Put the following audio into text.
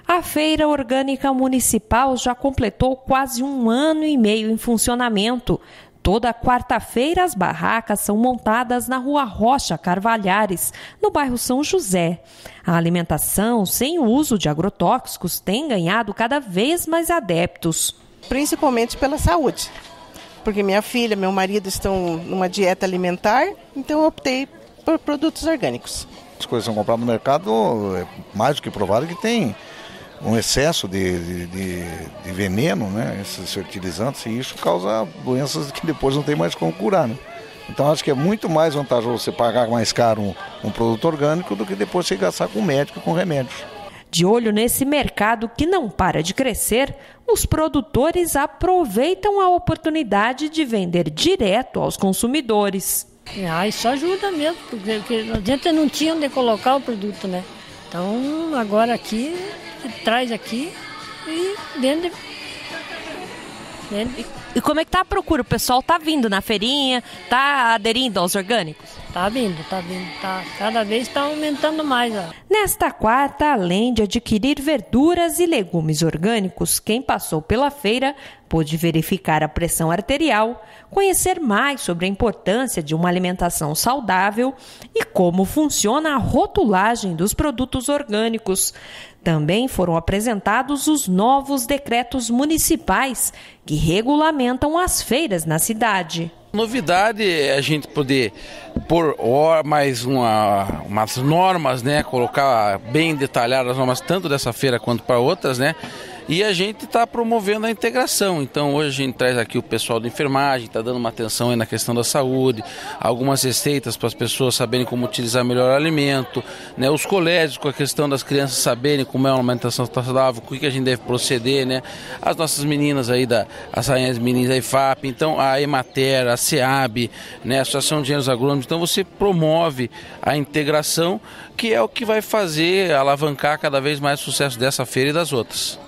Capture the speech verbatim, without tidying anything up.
A Feira Orgânica Municipal já completou quase um ano e meio em funcionamento. Toda quarta-feira as barracas são montadas na Rua Rocha Carvalhares, no bairro São José. A alimentação sem o uso de agrotóxicos tem ganhado cada vez mais adeptos. Principalmente pela saúde, porque minha filha e meu marido estão numa dieta alimentar, então eu optei por produtos orgânicos. As coisas são compradas no mercado, é mais do que provado que tem um excesso de, de, de veneno, né, esses fertilizantes, e isso causa doenças que depois não tem mais como curar, né? Então acho que é muito mais vantajoso você pagar mais caro um, um produto orgânico do que depois você gastar com médico e com remédios. De olho nesse mercado que não para de crescer, os produtores aproveitam a oportunidade de vender direto aos consumidores. Ah, isso ajuda mesmo, porque a gente não tinha onde colocar o produto, né? Então agora aqui, traz aqui e vende. vende. E como é que tá a procura? O pessoal tá vindo na feirinha, tá aderindo aos orgânicos? Tá vindo, tá vindo, tá. Cada vez está aumentando mais. Ó. Nesta quarta, além de adquirir verduras e legumes orgânicos, quem passou pela feira pôde verificar a pressão arterial, conhecer mais sobre a importância de uma alimentação saudável e como funciona a rotulagem dos produtos orgânicos. Também foram apresentados os novos decretos municipais que regulamentam as feiras na cidade. Novidade é a gente poder pôr mais uma, umas normas, né? Colocar bem detalhadas as normas tanto dessa feira quanto para outras, né? E a gente está promovendo a integração. Então hoje a gente traz aqui o pessoal da enfermagem, está dando uma atenção aí na questão da saúde, algumas receitas para as pessoas saberem como utilizar melhor o alimento, né? Os colégios com a questão das crianças saberem como é uma alimentação saudável, o que a gente deve proceder, né? As nossas meninas aí, da, as rainhas meninas da I F A P, então a Emater, a SEAB, né? A Associação de Engenheiros Agrônomos. Então você promove a integração, que é o que vai fazer alavancar cada vez mais o sucesso dessa feira e das outras.